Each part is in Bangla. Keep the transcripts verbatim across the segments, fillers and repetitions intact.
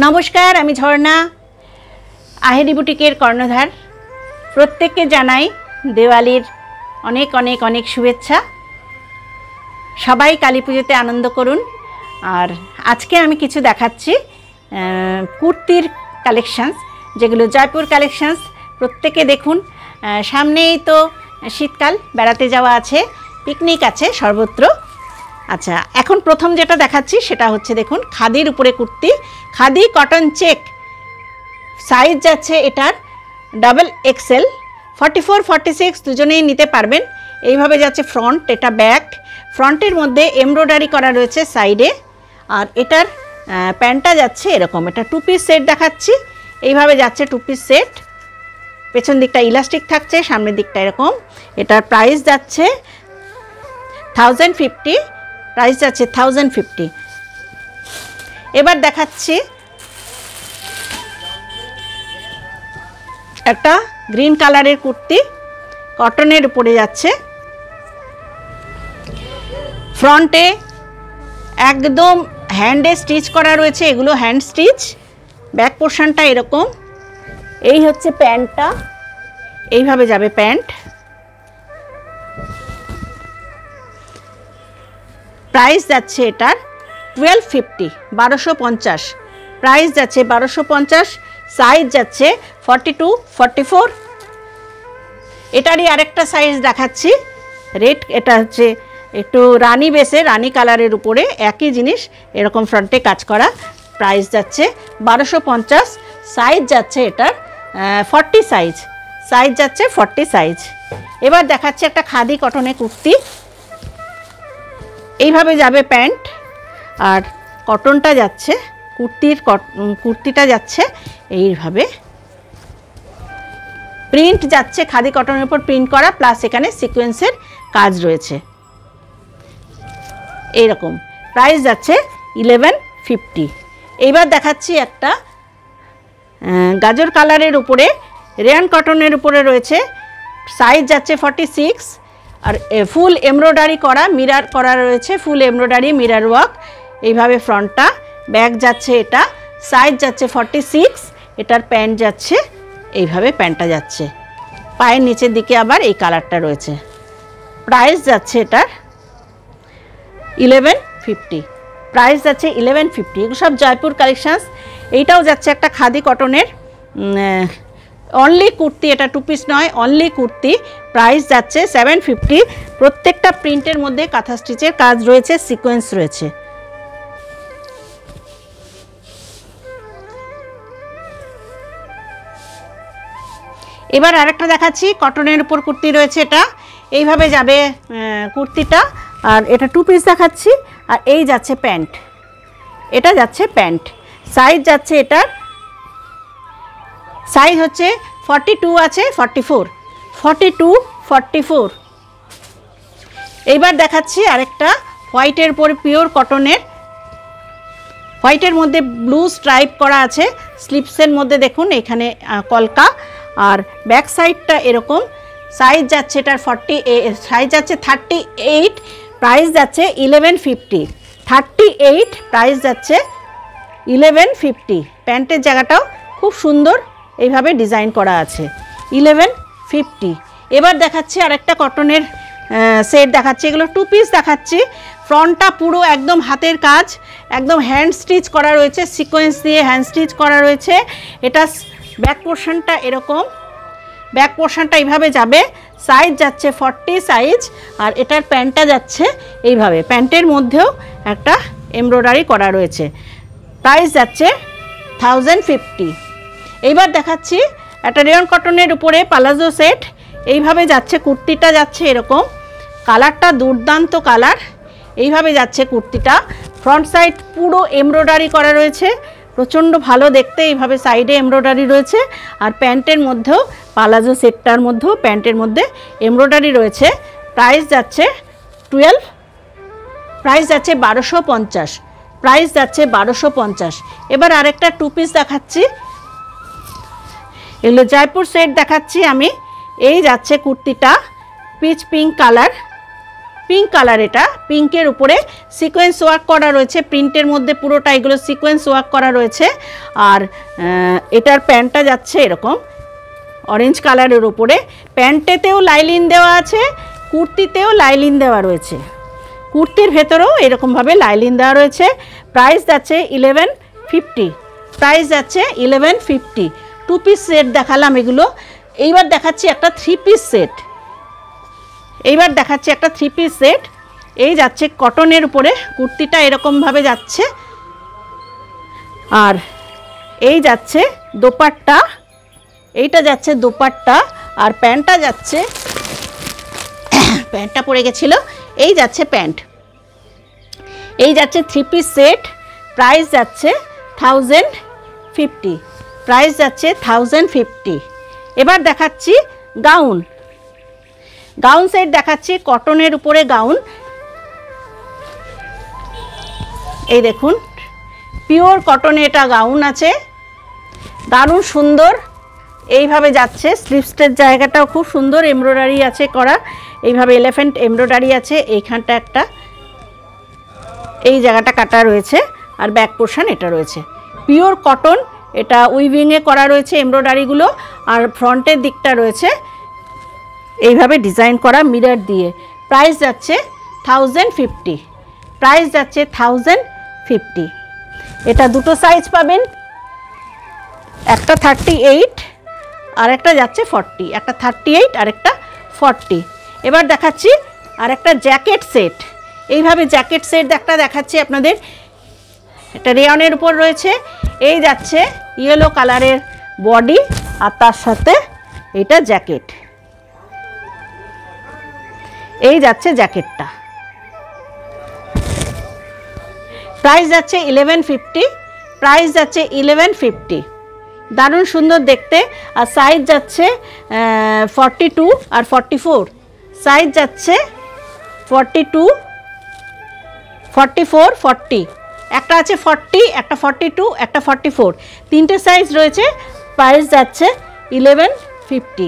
नमस्कार आमी झर्णा आहेरी बुटिकेर कर्णधार प्रत्येकके जानाई देवालिर अनेक अनेक अनेक शुभेच्छा। सबाई काली पुजोते आनंद करुन। और आज के आमी किछु देखाच्छि कुर्तिर कालेक्शन्स जेगुलो जयपुर कालेक्शन्स। प्रत्येके देखुन सामनेई तो शीतकाल बेड़ाते जावा आछे, पिकनिक आछे सर्वत्र। अच्छा एखन प्रथम जेटा देखाच्छि सेटा होच्छे देखुन खादिर उपरे kurti, khadi cotton check. Size जाच्छे एटार double XL, forty four forty six दुजनेई निते पारबेन। এইভাবে যাচ্ছে फ्रंट, এটা ব্যাক। फ्रंटेर मध्य एमब्रयडारी करा रयेछे साइडे। और एटार প্যান্টটা যাচ্ছে এরকম, এটা टू पिस सेट দেখাচ্ছি। এইভাবে যাচ্ছে टू पिस सेट, পেছন দিকটা ইলাস্টিক থাকছে, সামনের দিকটা এরকম। এটার প্রাইস যাচ্ছে থাউজেন্ড ফিফটি, প্রাইস যাচ্ছে থাউজেন্ড ফিফটি। এবার দেখাচ্ছি একটা গ্রিন কালারের কুর্তি, কটনের উপরে যাচ্ছে। ফ্রন্টে একদম হ্যান্ডে স্টিচ করা রয়েছে, এগুলো হ্যান্ড স্টিচ। ব্যাক পোর্শনটা এরকম। এই হচ্ছে প্যান্টটা, এইভাবে যাবে প্যান্ট। প্রাইস যাচ্ছে এটার টুয়েলভ ফিফটি, বারোশো পঞ্চাশ। প্রাইস যাচ্ছে বারোশো পঞ্চাশ। সাইজ যাচ্ছে ফর্টি টু ফর্টি ফোর। এটারই আরেকটা সাইজ দেখাচ্ছি রেড। এটা হচ্ছে একটু রানি বেসে, রানি কালারের উপরে একই জিনিস এরকম ফ্রন্টে কাজ করা। প্রাইস যাচ্ছে বারোশো পঞ্চাশ। সাইজ যাচ্ছে এটার ফর্টি সাইজ, সাইজ যাচ্ছে ফর্টি সাইজ। এবার দেখাচ্ছি একটা খাদি কটনের কুর্তি। এইভাবে যাবে প্যান্ট আর কটনটা যাচ্ছে, কুর্তির কুর্তিটা যাচ্ছে এইভাবে। প্রিন্ট যাচ্ছে খাদি কটনের উপর প্রিন্ট করা, প্লাস এখানে সিকোয়েন্সের কাজ রয়েছে এইরকম। প্রাইস যাচ্ছে ইলেভেন ফিফটি। এইবার দেখাচ্ছি একটা গাজর কালারের উপরে রেয়ান কটনের উপরে রয়েছে। সাইজ যাচ্ছে ফর্টি সিক্স। আর ফুল এমব্রয়ডারি করা, মিরার করা রয়েছে, ফুল এমব্রয়ডারি মিরার ওয়ার্ক। এইভাবে ফ্রন্টটা, ব্যাক যাচ্ছে এটা। সাইজ যাচ্ছে ফর্টি সিক্স। এটার প্যান্ট যাচ্ছে এইভাবে, প্যান্টটা যাচ্ছে পায়ের নিচের দিকে আবার এই কালারটা রয়েছে। প্রাইস যাচ্ছে এটার ইলেভেন ফিফটি। প্রাইস যাচ্ছে ইলেভেন ফিফটি। এগুলো সব জয়পুর কালেকশানস। এইটাও যাচ্ছে একটা খাদি কটনের অনলি কুর্তি, এটা টু পিস নয়, অনলি কুর্তি। প্রাইস যাচ্ছে সেভেন ফিফটি। প্রত্যেকটা প্রিন্টের মধ্যে কাঁথা স্টিচের কাজ রয়েছে, সিকোয়েন্স রয়েছে। এবার আরেকটা দেখাচ্ছি কটনের উপর কুর্তি রয়েছে। এটা এইভাবে যাবে কুর্তিটা। আর এটা টু পিস দেখাচ্ছি। আর এই যাচ্ছে প্যান্ট, এটা যাচ্ছে প্যান্ট। সাইজ যাচ্ছে এটার, সাইজ হচ্ছে ফর্টি টু আছে, forty four, forty two forty four. এইবার দেখাচ্ছি আরেকটা হোয়াইটের উপর পিওর কটনের, হোয়াইটের মধ্যে ব্লু স্ট্রাইপ করা আছে। স্লিপসের মধ্যে দেখুন এখানে কলকা। আর ব্যাক সাইডটা এরকম। সাইজ যাচ্ছে এটার ফর্টি, সাইজ যাচ্ছে থার্টি এইট। প্রাইস যাচ্ছে eleven fifty. Thirty eight, price যাচ্ছে ইলেভেন ফিফটি। প্যান্টের জায়গাটাও খুব সুন্দর এইভাবে ডিজাইন করা আছে, ইলেভেন ফিফটি। এবার দেখাচ্ছি আরেকটা কটনের সেট দেখাচ্ছি। এগুলো টু পিস দেখাচ্ছি। ফ্রন্টটা পুরো একদম হাতের কাজ, একদম হ্যান্ড স্টিচ করা রয়েছে, সিকোয়েন্স দিয়ে হ্যান্ড স্টিচ করা রয়েছে। এটা ব্যাক পোর্শনটা এরকম, ব্যাক পোর্শনটা এইভাবে যাবে। সাইজ যাচ্ছে ফর্টি সাইজ। আর এটার প্যান্টটা যাচ্ছে এইভাবে, প্যান্টের মধ্যেও একটা এমব্রয়ডারি করা রয়েছে। প্রাইস যাচ্ছে থাউজেন্ড ফিফটি। এইবার দেখাচ্ছি একটা রেয়ন কটনের উপরে পালাজো সেট। এইভাবে যাচ্ছে কুর্তিটা, যাচ্ছে এরকম। কালারটা দুর্দান্ত কালার। এইভাবে যাচ্ছে কুর্তিটা। ফ্রন্ট সাইড পুরো এমব্রয়ডারি করা রয়েছে, প্রচণ্ড ভালো দেখতে। এইভাবে সাইডে এমব্রয়ডারি রয়েছে। আর প্যান্টের মধ্যেও, পালাজো সেটটার মধ্যেও প্যান্টের মধ্যে এমব্রয়ডারি রয়েছে। প্রাইস যাচ্ছে টুয়েলভ, প্রাইস যাচ্ছে বারোশো পঞ্চাশ। প্রাইস যাচ্ছে বারোশো পঞ্চাশ। এবার আরেকটা টু পিস দেখাচ্ছি। এগুলো জয়পুর সেট দেখাচ্ছি আমি। এই যাচ্ছে কুর্তিটা peach pink colour, pink colour, এটা পিঙ্কের উপরে সিকোয়েন্স ওয়ার্ক করা রয়েছে, প্রিন্টের মধ্যে পুরোটা এগুলো সিকোয়েন্স ওয়ার্ক করা রয়েছে। আর এটার প্যান্টটা যাচ্ছে এরকম অরেঞ্জ কালারের উপরে, প্যান্টেতেও লাইলিন দেওয়া আছে, কুর্তিতেও লাইলিন দেওয়া রয়েছে, কুর্তির ভেতরেও এরকমভাবে লাইলিন দেওয়া রয়েছে। প্রাইস যাচ্ছে ইলেভেন ফিফটি, প্রাইস যাচ্ছে eleven fifty. Two piece set দেখালাম এগুলো, এইবার দেখাচ্ছি একটা থ্রি পিস সেট, এইবার দেখাচ্ছি একটা থ্রি পিস সেট। এই যাচ্ছে কটনের উপরে, কুর্তিটা এরকমভাবে যাচ্ছে, আর এই যাচ্ছে দোপাট্টা, এইটা যাচ্ছে দোপাট্টা, আর প্যান্টটা যাচ্ছে, প্যান্টটা পড়ে গেছিলো, এই যাচ্ছে প্যান্ট। এই যাচ্ছে থ্রি পিস সেট, প্রাইস যাচ্ছে থাউজেন্ড ফিফটি, প্রাইস যাচ্ছে থাউজেন্ড ফিফটি। এবার দেখাচ্ছি গাউন, গাউন সেট দেখাচ্ছি, কটনের উপরে গাউন। এই দেখুন পিওর কটনে এটা গাউন আছে, দারুণ সুন্দর, এইভাবে যাচ্ছে, স্লিভসের জায়গাটাও খুব সুন্দর এমব্রয়ডারি আছে করা, এইভাবে এলিফ্যান্ট এমব্রয়ডারি আছে, এইখানটা একটা এই জায়গাটা কাটা রয়েছে, আর ব্যাক পোর্শন এটা রয়েছে, পিওর কটন, এটা উইভিংয়ে করা রয়েছে এমব্রয়ডারিগুলো, আর ফ্রন্টের দিকটা রয়েছে এইভাবে ডিজাইন করা মিরর দিয়ে। প্রাইস যাচ্ছে থাউজেন্ড ফিফটি, প্রাইস যাচ্ছে থাউজেন্ড ফিফটি। এটা দুটো সাইজ পাবেন, একটা থার্টি এইট আর একটা যাচ্ছে ফর্টি, একটা থার্টি এইট আর একটা ফর্টি। এবার দেখাচ্ছি আর একটা জ্যাকেট সেট, এইভাবে জ্যাকেট সেট একটা দেখাচ্ছি আপনাদের, এটা রেয়নের উপর রয়েছে, এই যাচ্ছে ইয়েলো কালারের বডি, আর তার সাথে এটা জ্যাকেট, এই যাচ্ছে জ্যাকেটটা। প্রাইস যাচ্ছে ইলেভেন ফিফটি, প্রাইস যাচ্ছে ইলেভেন ফিফটি। দারুণ সুন্দর দেখতে, আর সাইজ যাচ্ছে ফর্টি টু আর ফর্টি ফোর, সাইজ যাচ্ছে forty two, forty four, forty, একটা আছে ফর্টি, একটা ফর্টি টু, একটা ফর্টি ফোর, তিনটে সাইজ রয়েছে। প্রাইস যাচ্ছে ইলেভেন ফিফটি।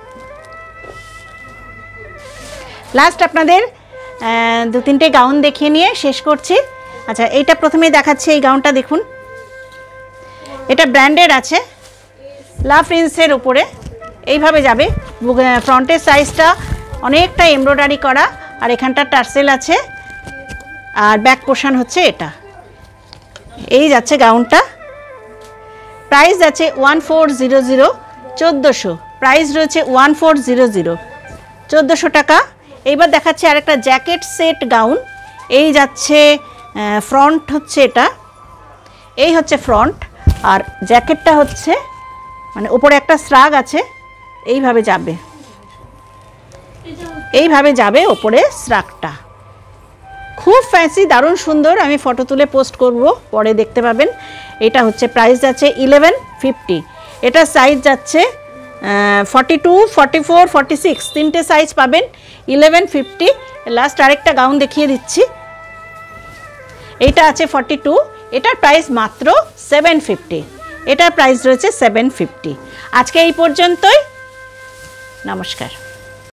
লাস্ট আপনাদের দু তিনটে গাউন দেখিয়ে নিয়ে শেষ করছি। আচ্ছা, এইটা প্রথমে দেখাচ্ছি, এই গাউনটা দেখুন, এটা ব্র্যান্ডেড আছে, লাভ প্রিন্সের উপরে এইভাবে যাবে, ফ্রন্টের সাইজটা অনেকটা এমব্রয়ডারি করা, আর এখানটা টার্সেল আছে, আর ব্যাক পোর্শন হচ্ছে এটা, এই যাচ্ছে গাউনটা। প্রাইস যাচ্ছে ওয়ান ফোর জিরো জিরো, চোদ্দোশো, প্রাইস রয়েছে ওয়ান ফোর জিরো জিরো, চোদ্দোশো টাকা। এইবার দেখাচ্ছি আরেকটা জ্যাকেট সেট গাউন, এই যাচ্ছে ফ্রন্ট হচ্ছে এটা, এই হচ্ছে ফ্রন্ট, আর জ্যাকেটটা হচ্ছে মানে উপরে একটা স্রাগ আছে, এইভাবে যাবে, এইভাবে যাবে ওপরে স্রাগটা, খুব ফ্যান্সি, দারুণ সুন্দর, আমি ফটো তুলে পোস্ট করব, পরে দেখতে পাবেন। এটা হচ্ছে প্রাইস যাচ্ছে ইলেভেন ফিফটি, এটা সাইজ যাচ্ছে forty two, forty four, forty six, তিনটে সাইজ পাবেন, ইলেভেন ফিফটি। লাস্ট আরেকটা গাউন দেখিয়ে দিচ্ছি, এইটা আছে ফর্টি টু, এটার প্রাইস মাত্র সেভেন ফিফটি, এটার প্রাইস রয়েছে সেভেন ফিফটি। আজকে এই পর্যন্তই, নমস্কার।